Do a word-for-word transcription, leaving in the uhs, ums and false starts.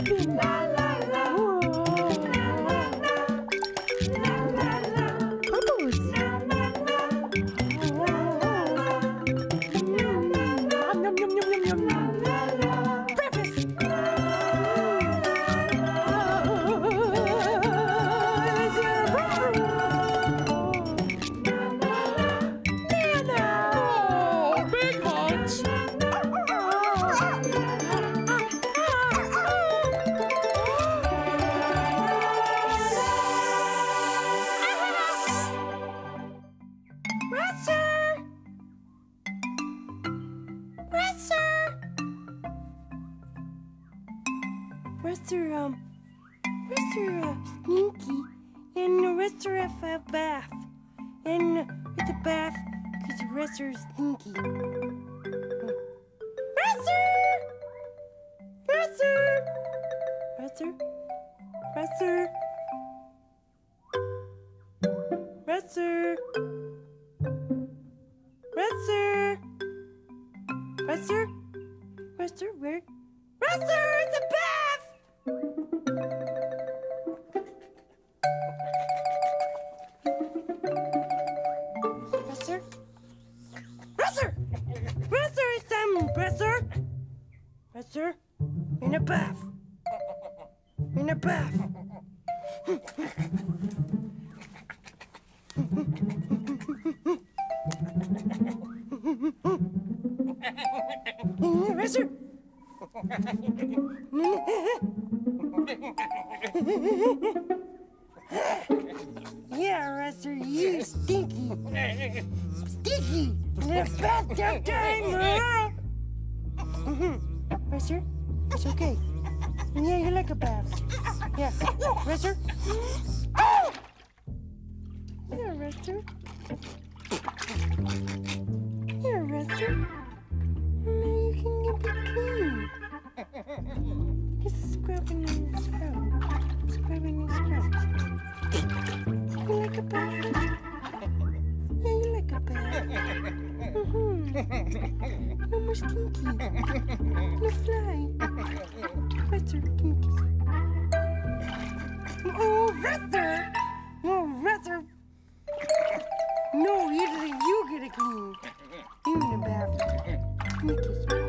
sleeping. La la la. Bubbles. Yum, yum, yum, yum, yum. Breakfast. Rester, um, Rester, uh, Stinky, and the Rester have a bath, and uh, with a bath, cause the Rester is Stinky. Rester! Rester! Rester? Rester? Rester? Rester? Rester? Rester, where? Rester, it's a bath! Rester? Rester! Rester, it's time, Rester! Rester, in a bath. In a bath. Rester! Yeah, Rester, you stinky. Stinky! It's bathtub time, huh? Rester, it's okay. Yeah, you like a bath. Yeah. Rester? Yeah, Rester. Yeah, Rester. Now you can get be clean. Just scrubbing and scrub. Scrubbing and scrub. You like a bath, Rester? Yeah, you like a bath. Mm-hmm. No more stinky. No fly. Rester, stinky. Oh, Rester! Oh, Rester! No, you, you get it clean. You in the bath. Give me a kiss.